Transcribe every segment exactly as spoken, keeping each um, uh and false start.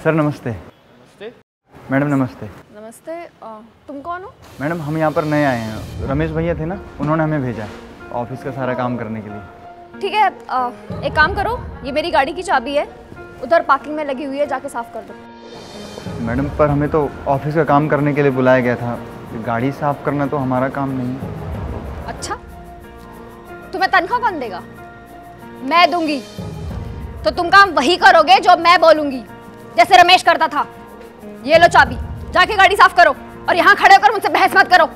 Sir नमस्ते। नमस्ते madam नमस्ते। नमस्ते। आ, तुम कौन हो? मैडम हम यहाँ पर नए आए हैं, रमेश भैया थे ना, उन्होंने हमें भेजा है ऑफिस का सारा काम करने के लिए। ठीक है, आ, एक काम करो, ये मेरी गाड़ी की चाबी है, उधर पार्किंग में लगी हुई है, जाके साफ कर दो। मैडम पर हमें तो ऑफिस का काम करने के लिए बुलाया गया था, गाड़ी साफ करना तो हमारा काम नहीं है। अच्छा, तुम्हें तनख्वाह कौन देगा? मैं दूंगी, तो तुम काम वही करोगे जो मैं बोलूंगी, जैसे रमेश करता था। ये लो चाबी, जाके गाड़ी साफ करो और यहाँ खड़े होकर मुझसे बहस मत करो।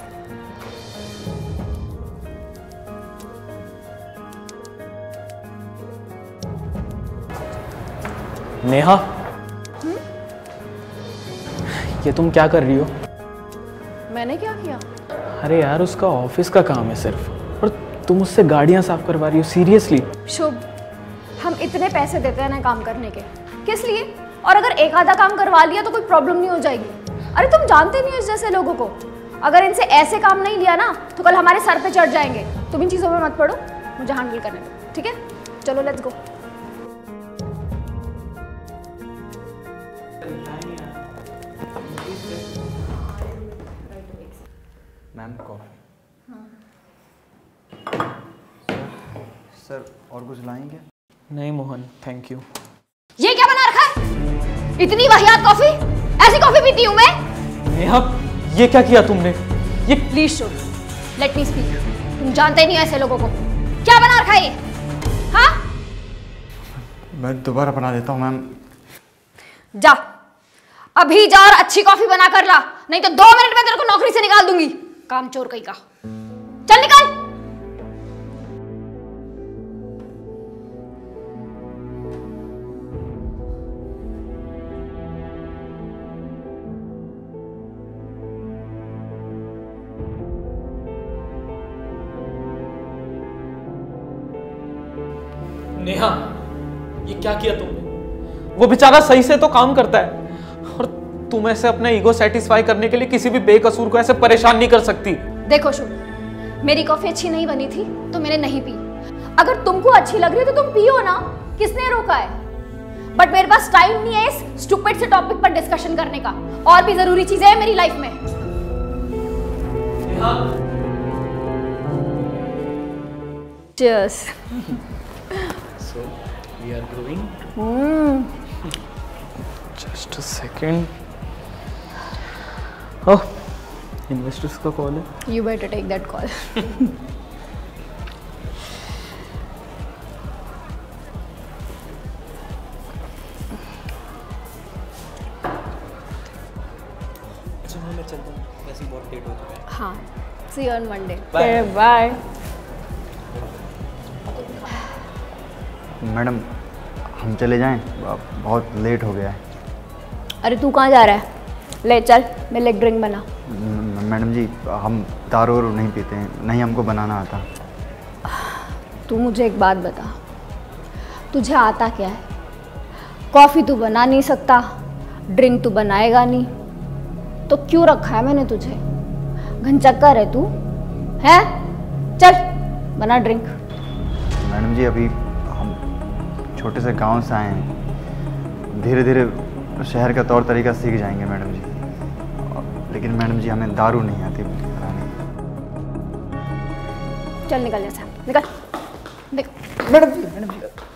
नेहा, हुँ? ये तुम क्या कर रही हो? मैंने क्या किया? अरे यार, उसका ऑफिस का काम है सिर्फ, और तुम उससे गाड़ियां साफ करवा रही हो। सीरियसली शुभ, हम इतने पैसे देते हैं ना काम करने के, किस लिए? और अगर एक आधा काम करवा लिया तो कोई प्रॉब्लम नहीं हो जाएगी। अरे तुम जानते नहीं हो इस जैसे लोगों को, अगर इनसे ऐसे काम नहीं लिया ना तो कल हमारे सर पे चढ़ जाएंगे। तुम इन चीज़ों में मत पड़ो, मुझे हैंडल करने दो, ठीक है? चलो लेट्स गो। Ma'am coffee. हाँ। सर और कुछ लाएंगे? नहीं मोहन, थैंक यू। ये क्या बना रखा है? इतनी वाहियात कॉफी? ऐसी कॉफी पीती हूँ मैं? नेहा, ये क्या किया तुमने? ये please Shubh, let me speak. तुम जानते नहीं हो ऐसे लोगों को। क्या बना रखा है ये? हाँ? मैं दोबारा बना देता हूँ मैम। जा, अभी जा और अच्छी कॉफी बना कर ला, नहीं तो दो मिनट में तेरे को नौकरी से निकाल दूंगी। काम चोर कहीं का। चल निकल। नेहा, ये क्या किया तुमने? वो बेचारा सही से तो काम करता है, और तुम ऐसे अपना ईगो सेटिस्फाई करने के लिए किसी भी बेकसूर को ऐसे परेशान नहीं कर सकती। देखो शुभ, मेरी कॉफी अच्छी नहीं बनी थी तो मैंने नहीं पी। अगर तुमको अच्छी लग रही है तो तुम पियो ना, किसने रोका है? बट मेरे पास टाइम नहीं है इस स्टूपिड से टॉपिक पर डिस्कशन करने का, और भी जरूरी चीजें हैं मेरी लाइफ में। Cheers. So we are going. Hmm. Just a second. Oh, investors का कॉल है। You better take that call. चलो मैं चलता हूँ, वैसे ही बहुत लेट हो चुका है। हाँ, see you on Monday. Bye. Bye. Madam हम चले जाएं, बहुत लेट हो गया है। अरे तू कहाँ जा रहा है? ले चल, मेरे लिए ड्रिंक बना। मैडम जी हम दारू वारू नहीं पीते हैं, नहीं हमको बनाना आता। तू मुझे एक बात बता, तुझे आता क्या है? कॉफ़ी तू बना नहीं सकता, ड्रिंक तू बनाएगा नहीं, तो क्यों रखा है मैंने तुझे? घनचक्कर है तू, है? चल बना ड्रिंक। मैडम जी अभी हम छोटे से गांव से आए हैं, धीरे धीरे शहर का तौर तरीका सीख जाएंगे मैडम जी। लेकिन मैडम जी हमें दारू नहीं आती बनाने। चल निकल जैसा, निकल निकल। मैडम जी मैडम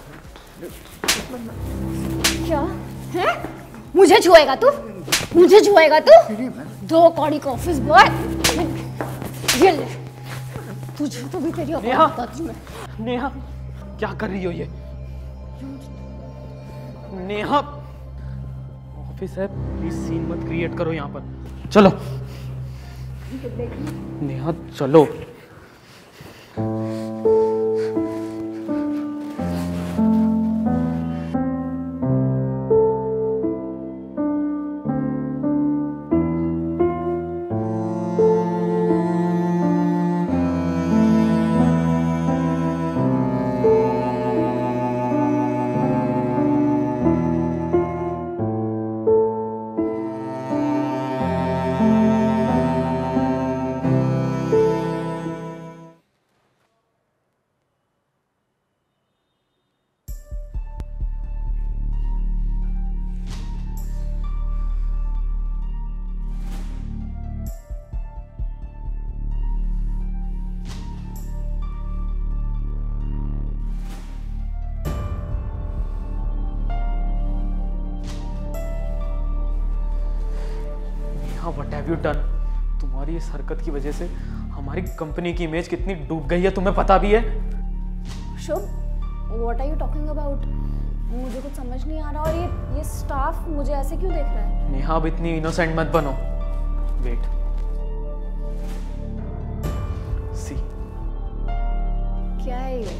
जी क्या है? मुझे छुएगा तू? मुझे छुएगा तू? दो कौड़ी का ऑफिस बॉय। ये ले, तुझे तो भी तेरी नेहा, औकात बताती हूँ मैं। नेहा क्या कर रही हो ये? नेहा, ऑफिस है, प्लीज सीन मत क्रिएट करो यहाँ पर। चलो नेहा चलो। What have you done? तुम्हारी इस हरकत की वजह से हमारी कंपनी की इमेज कितनी डूब गई है तुम्हें पता भी है? Shubh, what are you talking about? मुझे कुछ समझ नहीं आ रहा और ये ये स्टाफ मुझे ऐसे क्यों देख रहा है? नेहा अब इतनी इनोसेंट मत बनो। वेट, सी क्या है ये?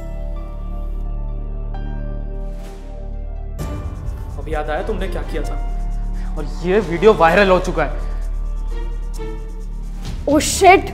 अब याद आया तुमने क्या किया था? और ये वीडियो वायरल हो चुका है। Oh shit!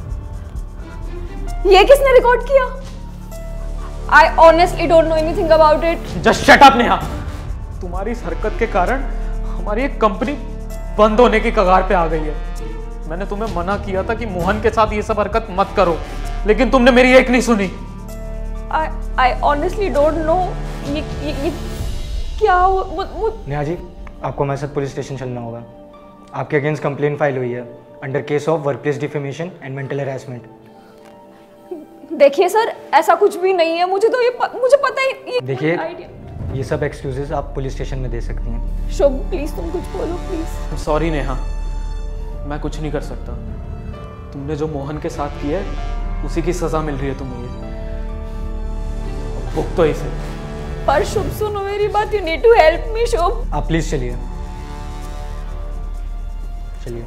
ये किसने रिकॉर्ड किया? I honestly don't know anything about it. Just shut up Neha. तुम्हारी इस हरकत के कारण हमारी एक कंपनी बंद होने की कगार पे आ गई है। मैंने तुम्हें मना किया था कि मोहन के साथ ये सब हरकत मत करो, लेकिन तुमने मेरी एक नहीं सुनी। I I honestly don't know ये ये, ये क्या हो? मु, मु... नेहा जी, आपको हमारे साथ पुलिस स्टेशन चलना होगा। आपके अगेंस्ट कंप्लेंट फाइल हुई है under case of workplace defamation and mental harassment. देखिए सर, ऐसा कुछ भी नहीं है। मुझे तो ये प, मुझे पता ही। देखिए, ये सब एक्सक्यूजेस आप पुलिस स्टेशन में दे सकती हैं। शुभ, प्लीज तुम कुछ बोलो प्लीज। सॉरी नेहा, मैं कुछ नहीं कर सकता। तुमने जो मोहन के साथ किया है उसी की सजा मिल रही है तुम्हें। ये भुगतो इसे। पर शुभ सुनो मेरी बात, you need to help me Shubh. आप प्लीज चलिए चलिए।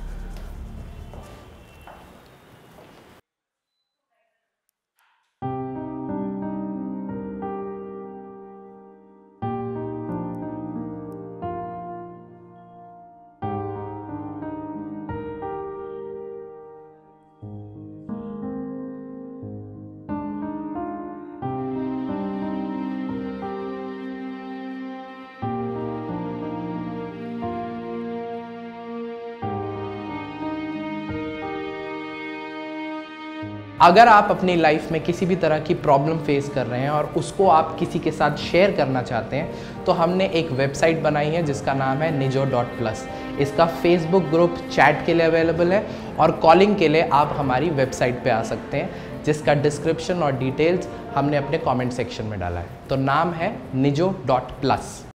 अगर आप अपनी लाइफ में किसी भी तरह की प्रॉब्लम फेस कर रहे हैं और उसको आप किसी के साथ शेयर करना चाहते हैं तो हमने एक वेबसाइट बनाई है जिसका नाम है निजो डॉट प्लस। इसका फेसबुक ग्रुप चैट के लिए अवेलेबल है और कॉलिंग के लिए आप हमारी वेबसाइट पे आ सकते हैं, जिसका डिस्क्रिप्शन और डिटेल्स हमने अपने कमेंट सेक्शन में डाला है। तो नाम है निजो डॉट प्लस।